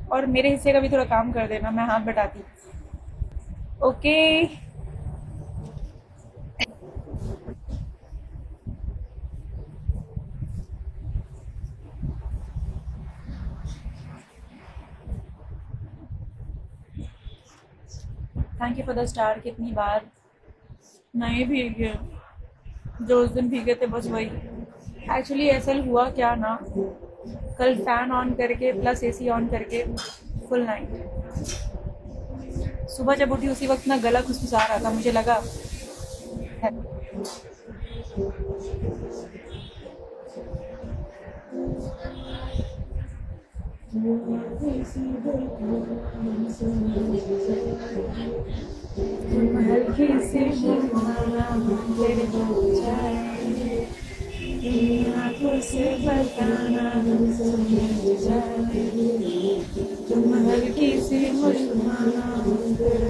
और मेरे हिस्से का भी थोड़ा काम कर देना, मैं हाथ बटाती। Okay. Thank you for the star. कितनी बार नहीं भीगे, जो उस दिन भीगे थे बस वही। एक्चुअली ऐसा हुआ क्या ना, कल फैन ऑन करके प्लस एसी ऑन करके फुल नाइट, सुबह जब उठी उसी वक्त ना गला खुशखुसा रहा था, मुझे लगा है। हल्की सी तेरे जाए, आंखों से बताना समझ जाए, तुम हल्की सी मुस्कुराना